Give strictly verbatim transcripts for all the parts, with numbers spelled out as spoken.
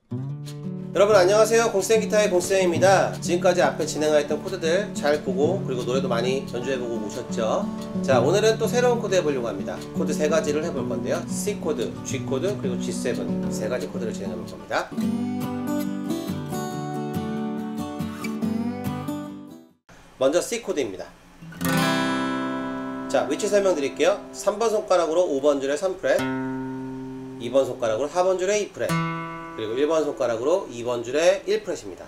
여러분 안녕하세요. 공쌤 기타의 공쌤입니다. 지금까지 앞에 진행하였던 코드들 잘 보고 그리고 노래도 많이 연주해보고 오셨죠? 자, 오늘은 또 새로운 코드 해보려고 합니다. 코드 세 가지를 해볼 건데요. C 코드, G 코드, 그리고 지 세븐 세 가지 코드를 진행해볼 겁니다. 먼저 C 코드입니다. 자, 위치 설명드릴게요. 삼 번 손가락으로 오 번 줄에 삼 프렛, 이 번 손가락으로 사 번 줄에 이 프렛, 그리고 일 번 손가락으로 이 번 줄에 일 프렛입니다.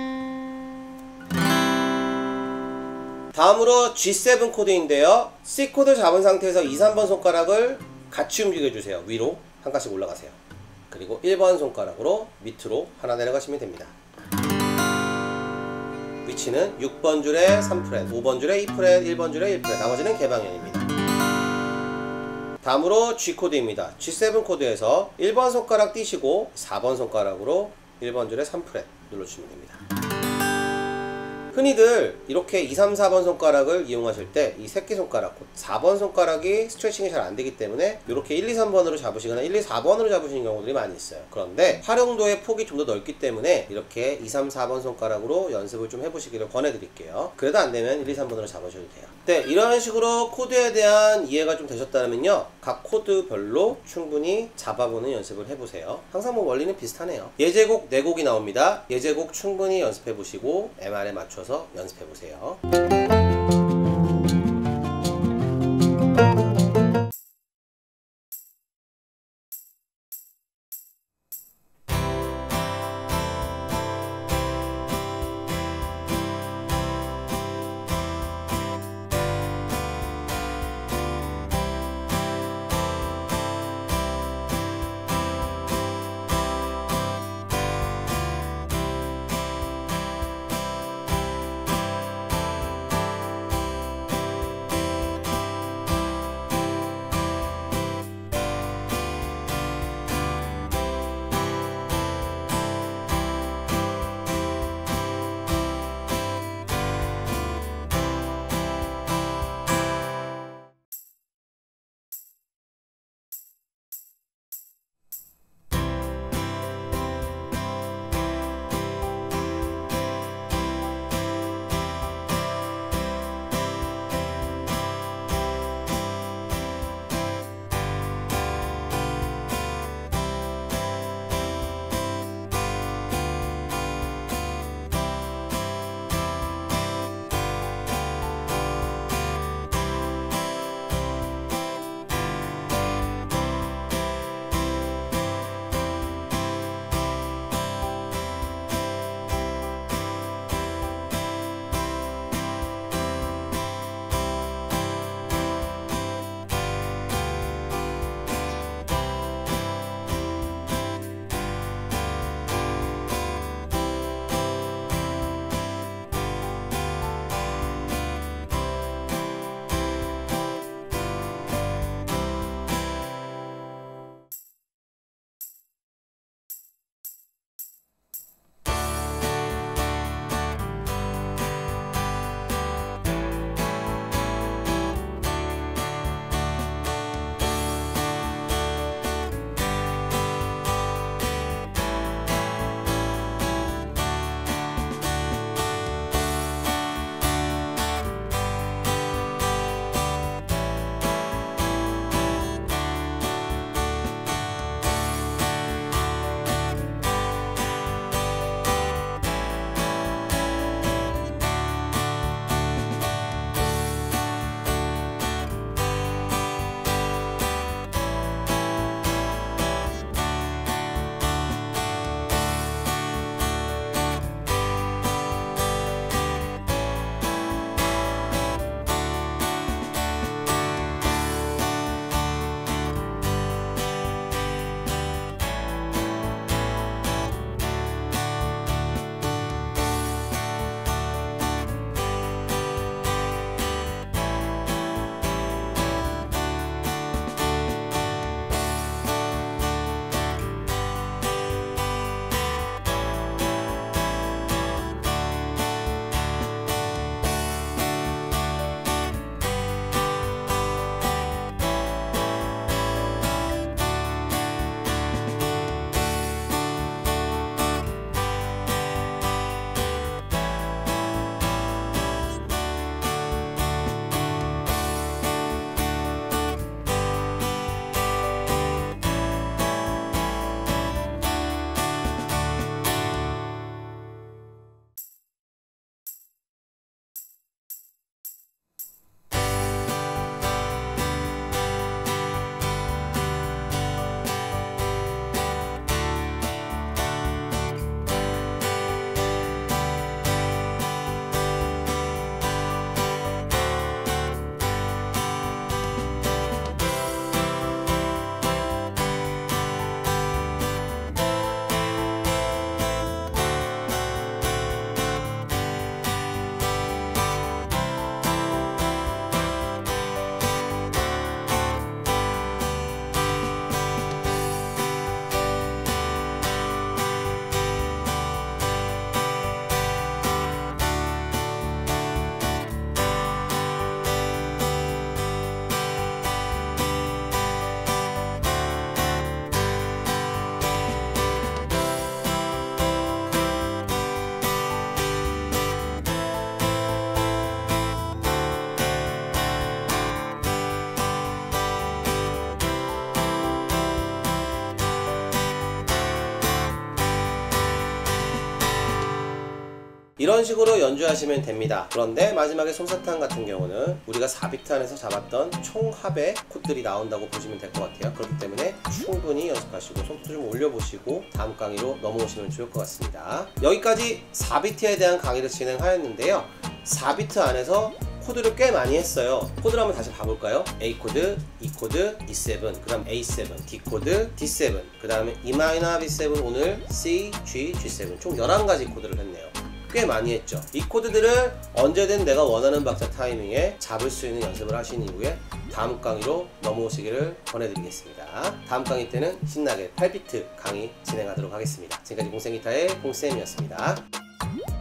다음으로 지 세븐 코드인데요. C 코드 잡은 상태에서 이, 삼 번 손가락을 같이 움직여주세요. 위로 한 칸씩 올라가세요. 그리고 일 번 손가락으로 밑으로 하나 내려가시면 됩니다. 위치는 육 번 줄에 삼 프렛, 오 번 줄에 이 프렛, 일 번 줄에 일 프렛, 나머지는 개방현입니다. 다음으로 G 코드입니다. 지 세븐 코드에서 일 번 손가락 띄시고 사 번 손가락으로 일 번 줄에 삼 프렛 눌러주시면 됩니다. 흔히들 이렇게 이, 삼, 사 번 손가락을 이용하실 때 이 새끼손가락, 사 번 손가락이 스트레칭이 잘 안되기 때문에 이렇게 일, 이, 삼 번으로 잡으시거나 일, 이, 사 번으로 잡으시는 경우들이 많이 있어요. 그런데 활용도의 폭이 좀 더 넓기 때문에 이렇게 이, 삼, 사 번 손가락으로 연습을 좀 해보시기를 권해드릴게요. 그래도 안되면 일, 이, 삼 번으로 잡으셔도 돼요. 네, 이런 식으로 코드에 대한 이해가 좀 되셨다면요, 각 코드별로 충분히 잡아보는 연습을 해보세요. 항상 뭐 원리는 비슷하네요. 예제곡 네 곡이 나옵니다. 예제곡 충분히 연습해보시고 엠알에 맞춰서 연습해보세요. 이런 식으로 연주하시면 됩니다. 그런데 마지막에 솜사탕 같은 경우는 우리가 사 비트 안에서 잡았던 총합의 코드들이 나온다고 보시면 될 것 같아요. 그렇기 때문에 충분히 연습하시고 속도 좀 올려보시고 다음 강의로 넘어오시면 좋을 것 같습니다. 여기까지 사 비트에 대한 강의를 진행하였는데요. 사 비트 안에서 코드를 꽤 많이 했어요. 코드를 한번 다시 봐볼까요? A 코드, E 코드, E 세븐, 그 다음 A 세븐, D 코드, D 세븐, 그 다음에 E 마이너, B 세븐, 오늘 C, G, G 세븐 총 열한 가지 코드를 했네요. 꽤 많이 했죠. 이 코드들을 언제든 내가 원하는 박자 타이밍에 잡을 수 있는 연습을 하신 이후에 다음 강의로 넘어오시기를 권해드리겠습니다. 다음 강의 때는 신나게 팔 비트 강의 진행하도록 하겠습니다. 지금까지 공생기타의 공쌤이었습니다.